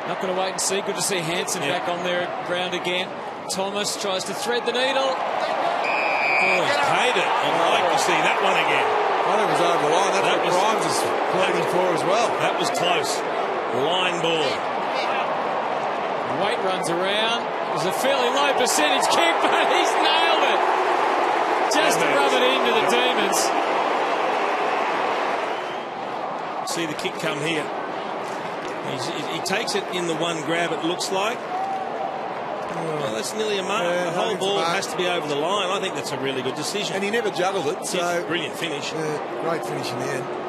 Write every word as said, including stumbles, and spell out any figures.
Not going to wait and see. Good to see Hansen yeah. back on their ground again. Thomas tries to thread the needle. Oh, he's paid it. I'd like to see that one again. I think it was over the line. That's that what was, Grimes is pleading for as well. That was close. Line ball. Waite runs around. It was a fairly low percentage kick, but he's nailed it. Just to rub it into the Demons. See the kick come here. He's, he takes it in the one grab, it looks like. Well, that's nearly a mark. Yeah, the whole ball has to be over the line. I think that's a really good decision. And he never juggled it. So brilliant finish. Uh, great finish in the end.